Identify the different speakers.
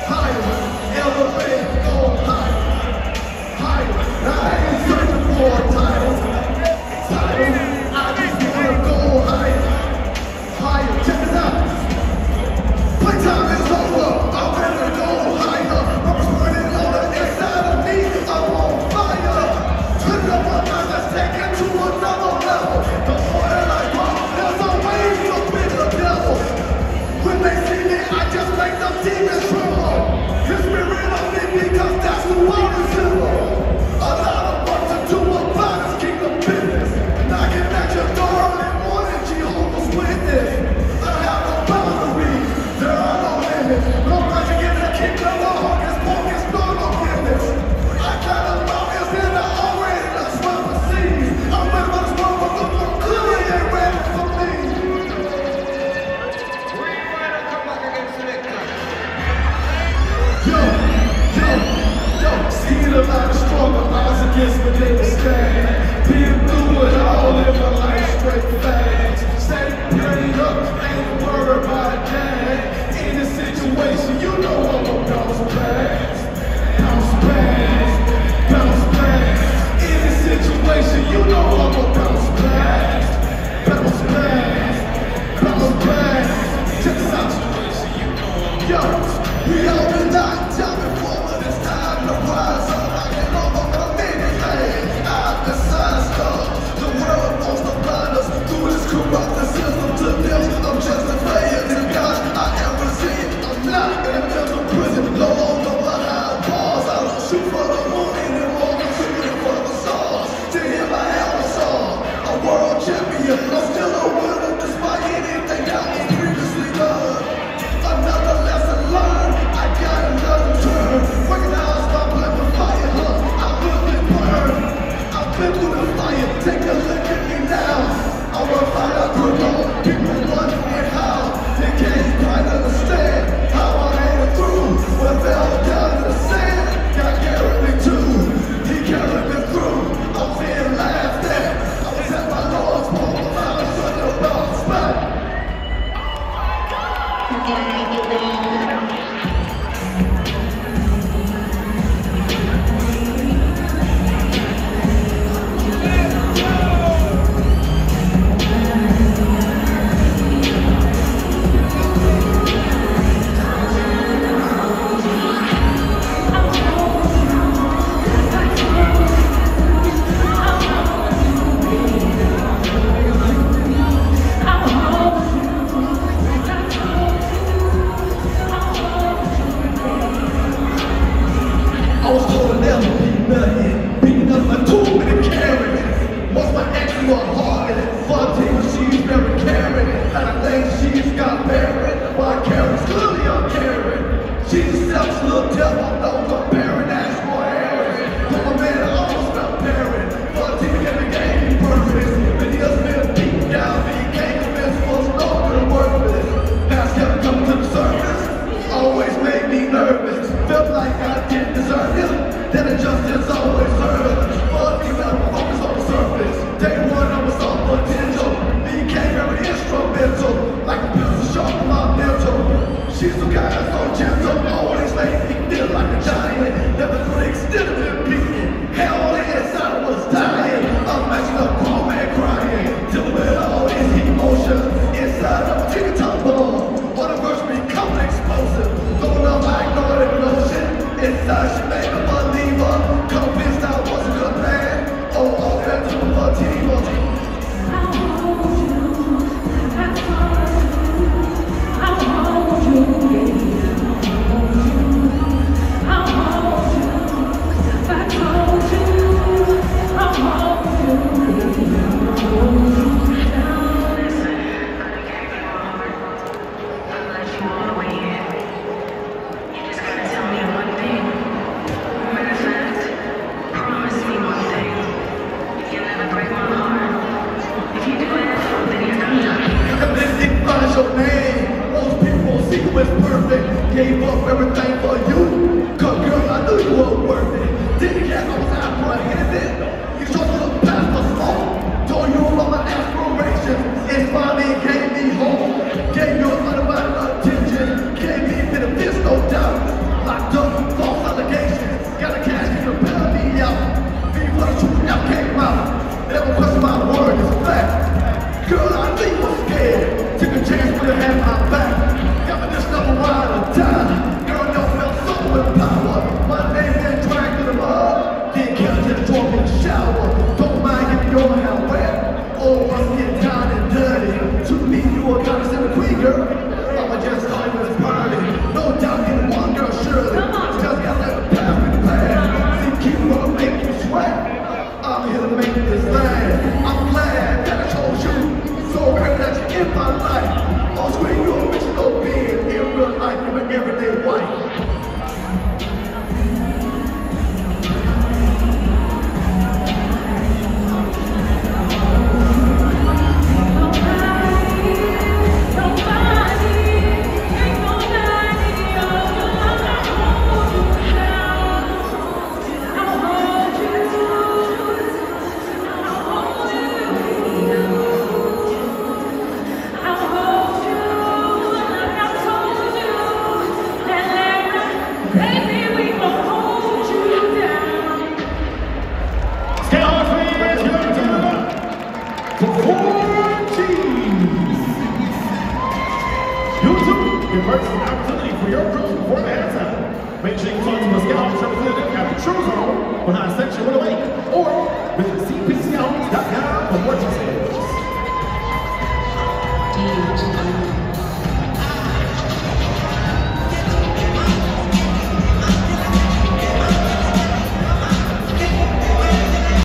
Speaker 1: Gave your undivided attention, gave me benefits, no doubt. done false allegations. Got a cash in the penalty out. Then you wanna shoot out, came out. Never question my word, it's a fact. Girl, I knew you was scared. Took a chance when you had my back. Got me this number one or die. Girl, you felt so with power. My name been dragged to the mud. Didn't care, just drunk in the shower. Don't mind getting your hair wet. Or once get down and dirty. To me, you a goddess and a queen, girl. I'ma just call you as party. No doubt you one girl, surely. Just gotta let the past be the past. See, keep gonna make you sweat. I'm here to make this thing. I'm glad that I chose you. So great that you're in my life. On screen, you're original being. In real life, you're an everyday wife.
Speaker 2: First opportunity for your crew before the halftime. Make sure you talk to a SKYHAWKS representative at the True Zone behind Section 108 or visit cpchawks.com for more details.